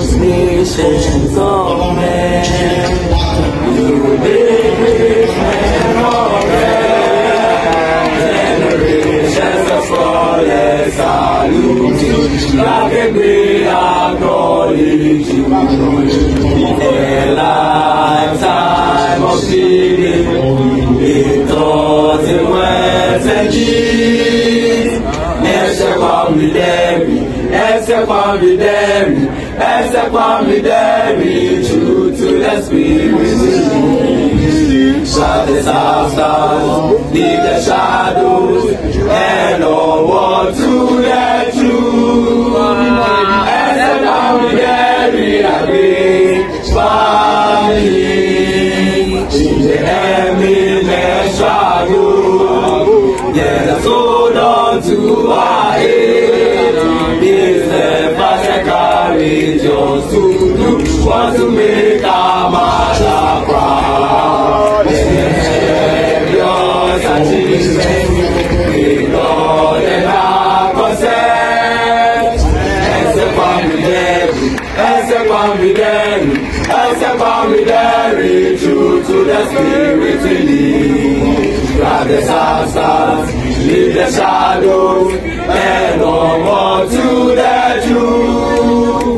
nations of men. You will make rich men of men. Generations of scholars salute you. Like a great acknowledge you. A lifetime of feeding in thoughts and words and deeds. True to the spirit. Shut the stars, leave the shadows, and all walk to the truth. In the endless struggle, yes, hold on to our aid. This the fast and courageous to do, want to make our mother proud. Yours achievement, we Lord and our consent. True to the spirit we need. Grab the stars, leave the shadows, and on more to the truth.